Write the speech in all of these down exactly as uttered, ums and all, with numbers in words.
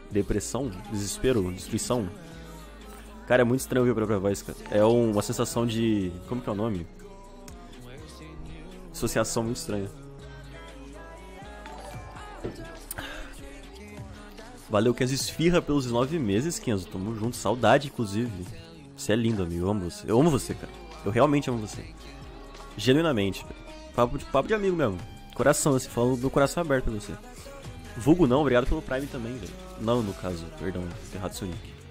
depressão, desespero, destruição. Cara, é muito estranho ouvir a própria voz, cara. É uma sensação de... Como que é o nome? Associação muito estranha. Valeu, Kenzo Esfirra, pelos nove meses, Kenzo. Tamo junto. Saudade, inclusive. Você é lindo, amigo. Eu amo você. Eu amo você, cara. Eu realmente amo você. Genuinamente. Papo de, papo de amigo mesmo. Coração, assim. Falando do meu coração aberto pra você. Vulgo não. Obrigado pelo Prime também, velho. Não, no caso. Perdão. Errado seu nick.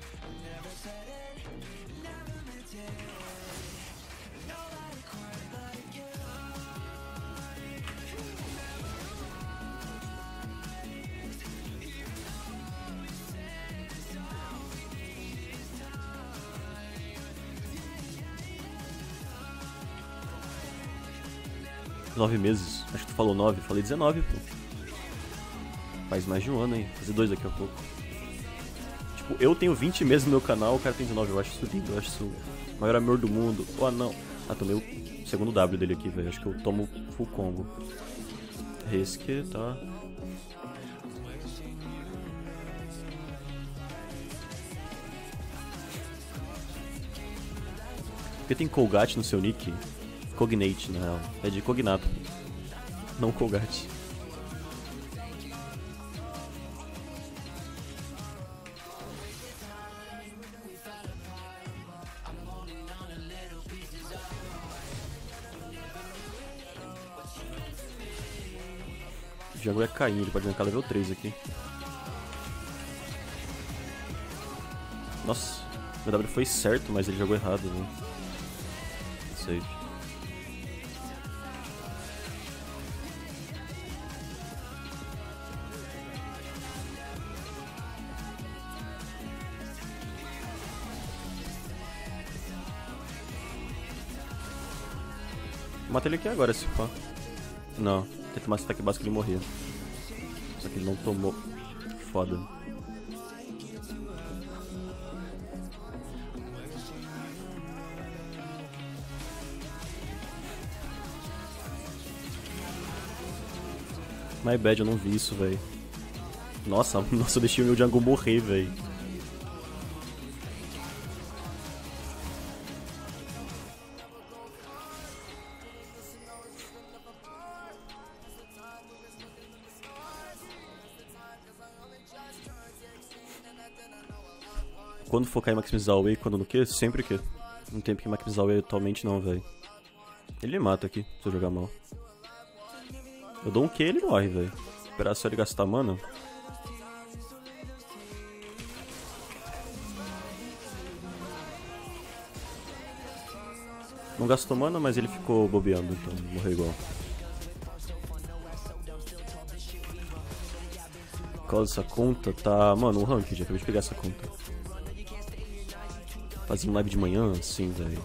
Nove meses. Acho que tu falou nove. Falei dezenove, pô. Faz mais de um ano, hein. Fazer dois daqui a pouco. Tipo, eu tenho vinte meses no meu canal, o cara tem dezenove. Eu acho isso lindo. Eu acho isso o maior amor do mundo. Oh, não. Ah, tomei o segundo W dele aqui, velho. Acho que eu tomo full combo. Resque, tá. Por que tem Colgate no seu nick? Cognate, na real. É de cognato. Não Colgate. O Django é caindo, ele pode arrancar level três aqui. Nossa, meu W foi certo, mas ele jogou errado, né? Safe. Matei ele aqui agora, se pá. Não, tenta tomar esse ataque básico e ele morrer. Só que ele não tomou. Foda. My bad, eu não vi isso, velho. Nossa, nossa, eu deixei o meu jungle morrer, velho. Quando focar em maximizar o E, quando no quê? Sempre que. Não tem porque maximizar o E atualmente não, velho. Ele me mata aqui, se eu jogar mal. Eu dou um Q e ele morre, velho. Esperar só ele gastar mana. Não gastou mana, mas ele ficou bobeando, então morreu igual. Qual dessa conta? Tá, mano, um ranked, acabei de pegar essa conta. Fazendo live de manhã, assim, velho.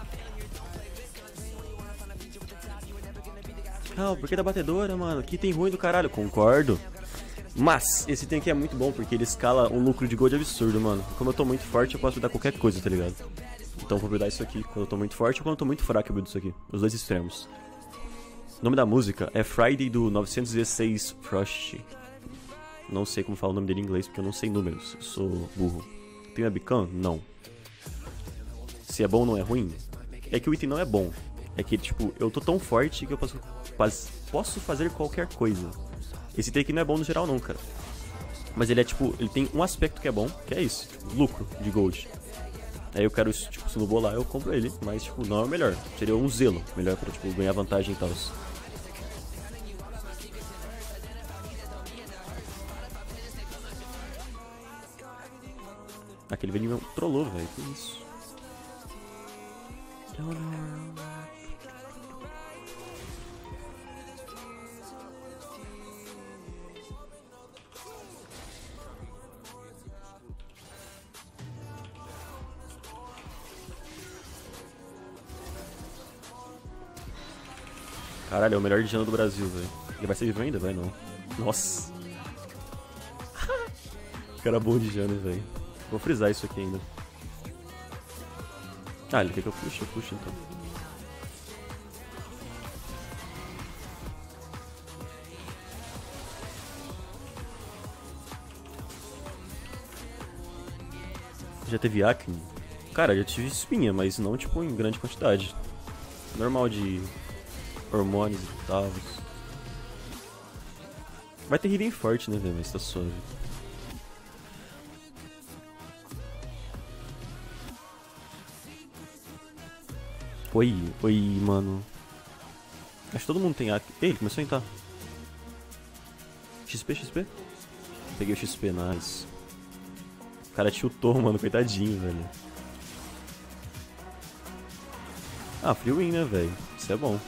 Ah, porque da batedora, mano. Que tem ruim do caralho. Concordo. Mas, esse item aqui é muito bom, porque ele escala um lucro de gold absurdo, mano. Como eu tô muito forte, eu posso buildar qualquer coisa, tá ligado? Então eu vou buildar isso aqui quando eu tô muito forte ou quando eu tô muito fraco eu buildo isso aqui. Os dois extremos. O nome da música é Friday do novecentos e dezesseis Frost. Não sei como fala o nome dele em inglês, porque eu não sei números. Eu sou burro. Tem webcam? Não. Se é bom ou não é ruim? É que o item não é bom. É que, tipo, eu tô tão forte que eu posso, posso fazer qualquer coisa. Esse item aqui não é bom no geral não, cara. Mas ele é, tipo, ele tem um aspecto que é bom, que é isso, tipo, lucro de gold. Aí eu quero, tipo, se não vou lá, eu compro ele. Mas, tipo, não é o melhor. Seria um zelo melhor pra, tipo, ganhar vantagem e tal. Aquele velhinho trollou, velho. Que isso? Caralho, é o melhor de Jana do Brasil, velho. Ele vai ser vivo ainda? Vai não. Nossa. Cara bom de Jana, velho. Vou frisar isso aqui ainda. Ah, ele quer que eu puxe? Eu puxo então. Já teve acne? Cara, já tive espinha, mas não tipo em grande quantidade. Normal de hormônios e tal. Vai ter healing forte, né, velho? Mas tá suave. Oi, oi, mano. Acho que todo mundo tem acne. Ei, ele começou a entrar. X P, X P. Peguei o X P, nice. O cara tiltou, mano, coitadinho, velho. Ah, free win, né, velho? Isso é bom.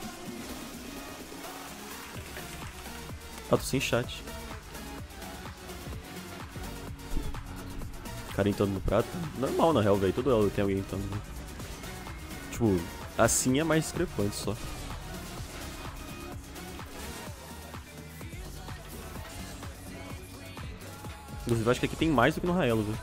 Ah, tô sem chat. O cara entrando no prato. Normal, na real, velho. Todo elo tem alguém entrando, né? Tipo, assim é mais discrepante só. Inclusive, acho que aqui tem mais do que no Raelo, velho.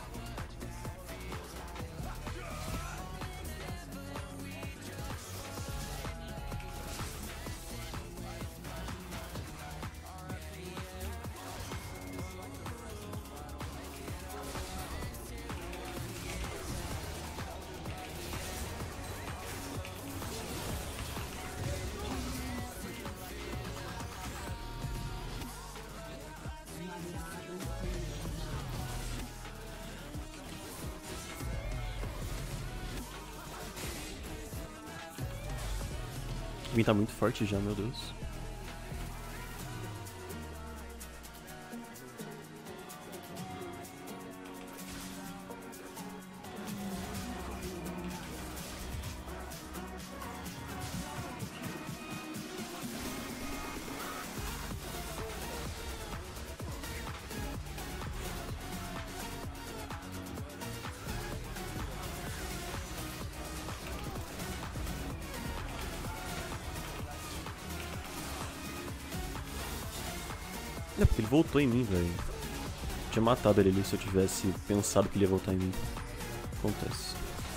O Vin tá muito forte já, meu Deus. É porque ele voltou em mim, velho. Tinha matado ele ali se eu tivesse pensado que ele ia voltar em mim. Acontece.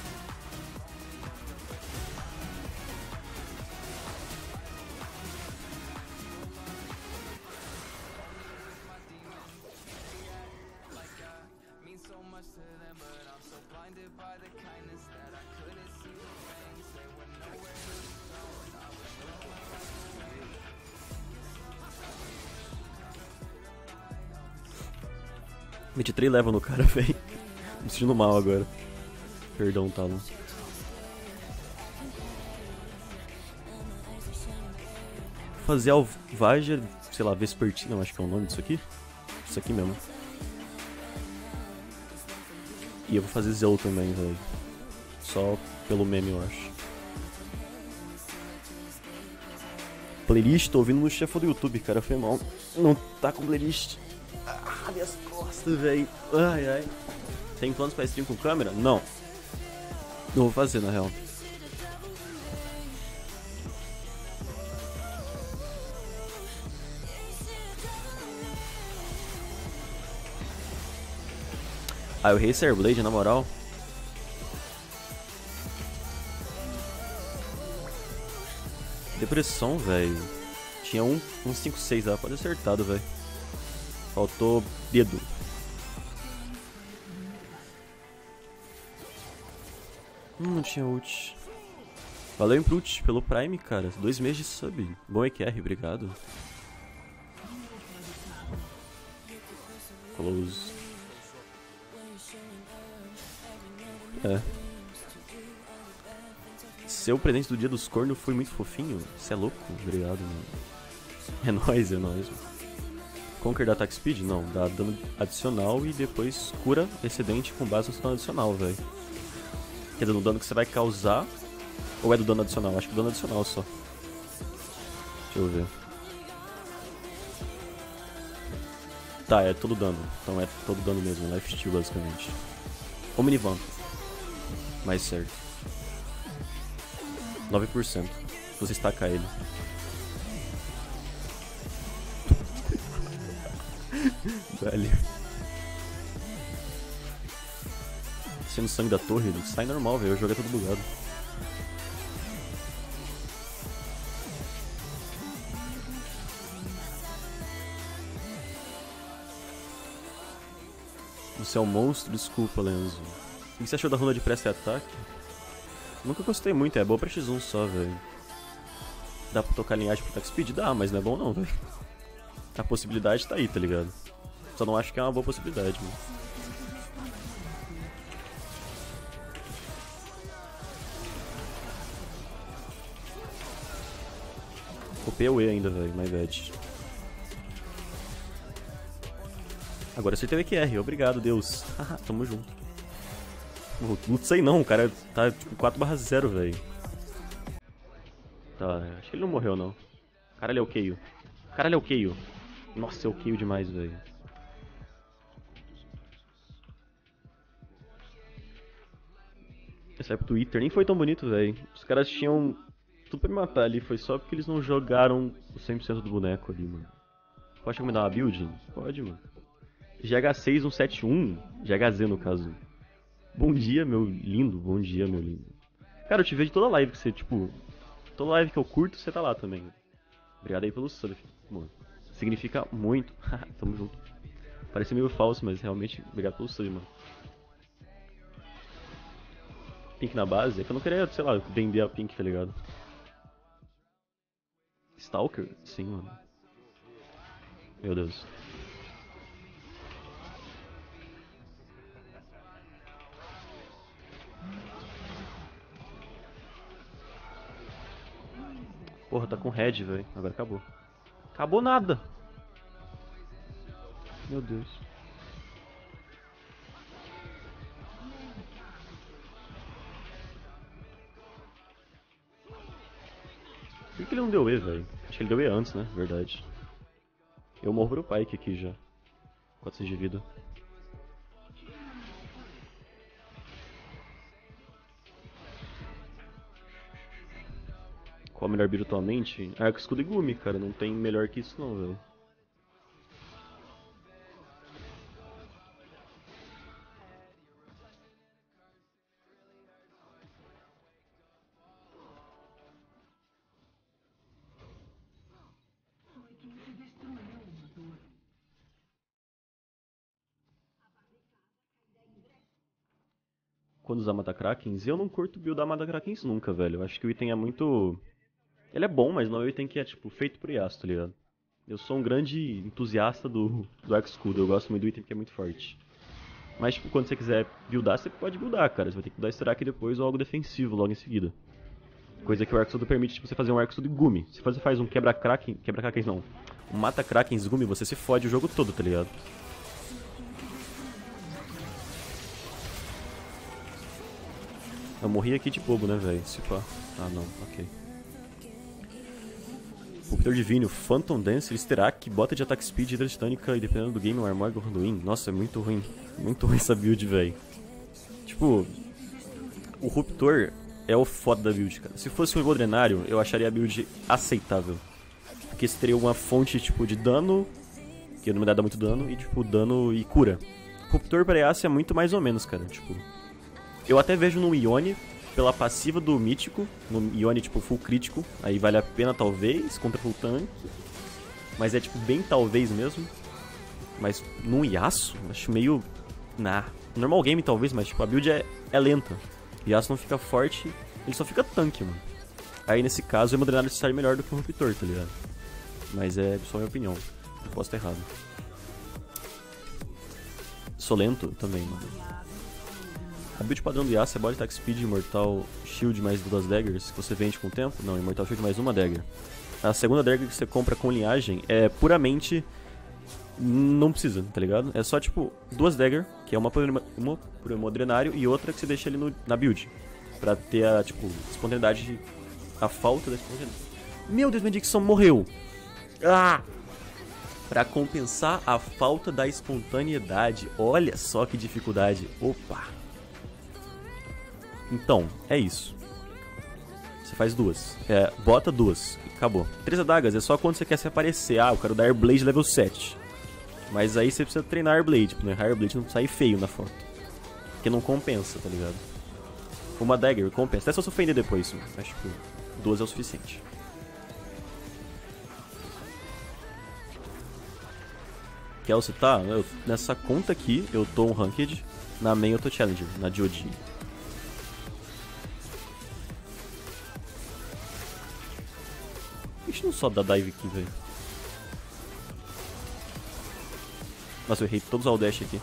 Meti três level no cara, velho. Me sentindo mal agora. Perdão, Talon. Fazer Alvager, sei lá, Vespertina, eu acho que é o nome disso aqui. Isso aqui mesmo. E eu vou fazer Zelo também, velho. Só pelo meme, eu acho. Playlist, tô ouvindo no chefe do YouTube, cara, foi mal. Não tá com playlist. Ah, minhas costas, velho. Ai, ai. Tem planos pra stream com câmera? Não. Não vou fazer, na real. Ah, eu Racer Blade, na moral. Depressão, velho. Tinha um, um cinco seis lá, pode acertado, velho. Faltou dedo. Hum, não tinha ult. Valeu, Imprut, pelo Prime, cara. Dois meses de sub. Bom E Q R, obrigado. Close. É. Seu presente do dia dos cornos foi muito fofinho. Você é louco? Obrigado, mano. É nóis, é nóis. Conquer dá attack speed? Não, dá dano adicional e depois cura excedente com base no dano adicional, velho. Quer dizer, no dano que você vai causar, ou é do dano adicional? Acho que do dano adicional só. Deixa eu ver. Tá, é todo dano. Então é todo dano mesmo, life steal basicamente. Omnivamp. Mais certo. nove por cento. Se você estacar ele. Velho. Sendo sangue da torre, ele sai normal, velho. O jogo é todo bugado. Você é um monstro? Desculpa, Lenzo. O que você achou da runa de pressa e ataque? Nunca gostei muito, é boa pra X um só, velho. Dá pra tocar linhagem pro attack speed? Dá, mas não é bom não, velho. A possibilidade tá aí, tá ligado? Só não acho que é uma boa possibilidade, mano. Copei o E ainda, velho, my bad. Agora eu acertei o E Q R, obrigado, Deus. Haha, tamo junto. Não sei não, o cara tá tipo quatro barra zero, velho. Tá, acho que ele não morreu não. Caralho, é o Keio. Caralho, é o Keio. Nossa, é o Keio demais, velho. Esse é pro Twitter, nem foi tão bonito, velho. Os caras tinham tudo pra me matar ali, foi só porque eles não jogaram o cem por cento do boneco ali, mano. Pode recomendar uma build? Pode, mano. G H seis um sete um, G H Z no caso. Bom dia, meu lindo, bom dia, meu lindo. Cara, eu te vejo toda live que você, tipo... Toda live que eu curto, você tá lá também. Obrigado aí pelo sub, mano. Significa muito. Tamo junto. Parece meio falso, mas realmente, obrigado pelo sub, mano. Pink na base? É que eu não queria, sei lá, vender a Pink, tá ligado? Stalker? Sim, mano. Meu Deus. Porra, tá com red, velho. Agora acabou. Acabou nada! Meu Deus. Por que ele não deu E, velho? Acho que ele deu E antes, né? Verdade. Eu morro pro Pyke aqui já. quatrocentos de vida. Qual a melhor build atualmente? Arco, escudo e Gumi, cara. Não tem melhor que isso não, velho. Quando usar Mata-Krakens, eu não curto buildar Mata-Krakens nunca, velho. Eu acho que o item é muito... Ele é bom, mas não é um item que é, tipo, feito pro Yasuo, tá ligado? Eu sou um grande entusiasta do, do Arco Escudo, eu gosto muito do item que é muito forte. Mas, tipo, quando você quiser buildar, você pode buildar, cara. Você vai ter que buildar Starak depois ou algo defensivo logo em seguida. Coisa que o Arco Escudo permite, tipo, você fazer um Arco Escudo Gumi. Se você faz um Quebra-Kraken... Quebra-Krakens não. Um Mata-Krakens Gumi, você se fode o jogo todo, tá ligado? Eu morri aqui de bobo, né, velho? Se pá. Ah, não. Ok. Pulpitor Divino, Phantom Dance, Starak, bota de ataque speed, hidra titânica e dependendo do game, o Armor Gorduin. Nossa, é muito ruim. Muito ruim essa build, velho. Tipo, o Ruptor é o foda da build, cara. Se fosse um Evo Drenário, eu acharia a build aceitável. Porque você teria uma fonte, tipo, de dano, que não me dá muito dano, e, tipo, dano e cura. Ruptor para Yasuo é muito mais ou menos, cara. Tipo, eu até vejo no Ione, pela passiva do Mítico, no Ione, tipo, full crítico, aí vale a pena, talvez, contra full tank. Mas é, tipo, bem talvez mesmo. Mas no Yasuo, acho meio... Nah. Normal game, talvez, mas, tipo, a build é, é lenta. O Yasuo não fica forte, ele só fica tanque, mano. Aí, nesse caso, o Hemodrenário sai melhor do que o Ruptor, tá ligado? Mas é só minha opinião. Eu posso estar errado. Sou lento também, mano. A build padrão do Yasuo é Body Attack Speed, Immortal Shield mais duas daggers, que você vende com o tempo. Não, Immortal Shield mais uma dagger. A segunda dagger que você compra com linhagem é puramente... Não precisa, tá ligado? É só, tipo, duas dagger, que é uma por, uma por Hemodrenário e outra que você deixa ali no, na build. Pra ter a, tipo, espontaneidade, a falta da espontaneidade. Meu Deus, minha Dixon morreu! Ah! Pra compensar a falta da espontaneidade. Olha só que dificuldade. Opa! Então, é isso. Você faz duas. É, bota duas. Acabou. Três adagas é só quando você quer se aparecer. Ah, eu quero dar Airblade level sete. Mas aí você precisa treinar Airblade, né? Airblade não sair feio na foto. Porque não compensa, tá ligado? Uma dagger compensa. Até só se ofender depois. Mas, tipo, duas é o suficiente. Kelsey, tá? Eu, nessa conta aqui, eu tô um Ranked. Na main eu tô Challenger, na G O G. Ixi, não só dá dive aqui, velho. Nossa, eu errei todos os all dash aqui.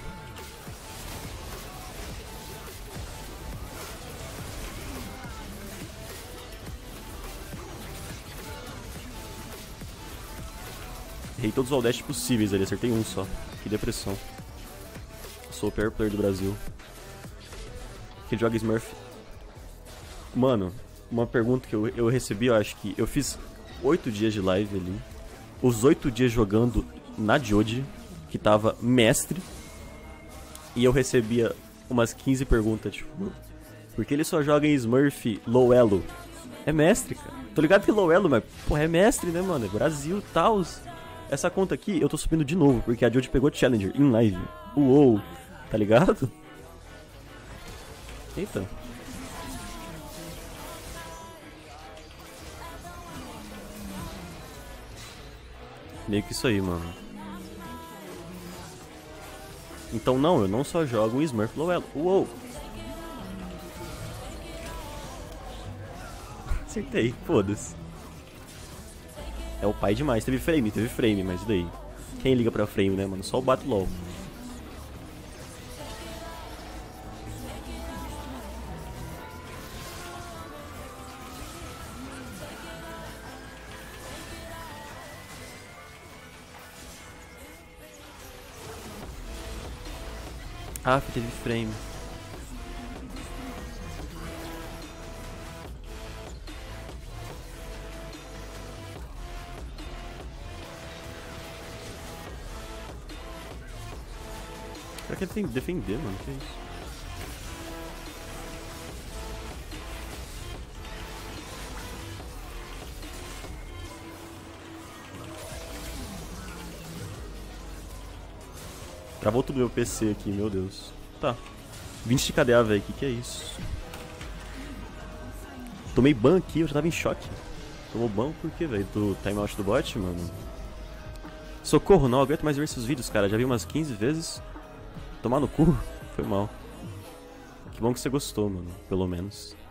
Errei todos os all dash possíveis ali, acertei um só. Que depressão. Sou o pior player do Brasil. Que joga Smurf. Mano, uma pergunta que eu, eu recebi, eu acho que eu fiz oito dias de live ali. Os oito dias jogando na Jodi, que tava mestre. E eu recebia umas quinze perguntas, tipo... Por que ele só joga em Smurf low elo? É mestre, cara. Tô ligado que low elo, mas... Porra, é mestre, né, mano? É Brasil, tals. Essa conta aqui eu tô subindo de novo, porque a Jodi pegou Challenger em live. Uou, tá ligado? Eita. Meio que isso aí, mano. Então não, eu não só jogo um Smurf low elo. Uou. Acertei, foda-se. É o pai demais. Teve frame, teve frame, mas e daí? Quem liga pra frame, né, mano? Só o Bato LOL. Ah, teve frame. Será que ele tem que defender, mano? Que isso? Travou tudo meu P C aqui, meu Deus. Tá. vinte de K D A, velho. Que que é isso? Tomei ban aqui, eu já tava em choque. Tomou ban por quê, velho? Do timeout do bot, mano? Socorro, não aguento mais ver esses vídeos, cara. Já vi umas quinze vezes. Tomar no cu? Foi mal. Que bom que você gostou, mano. Pelo menos.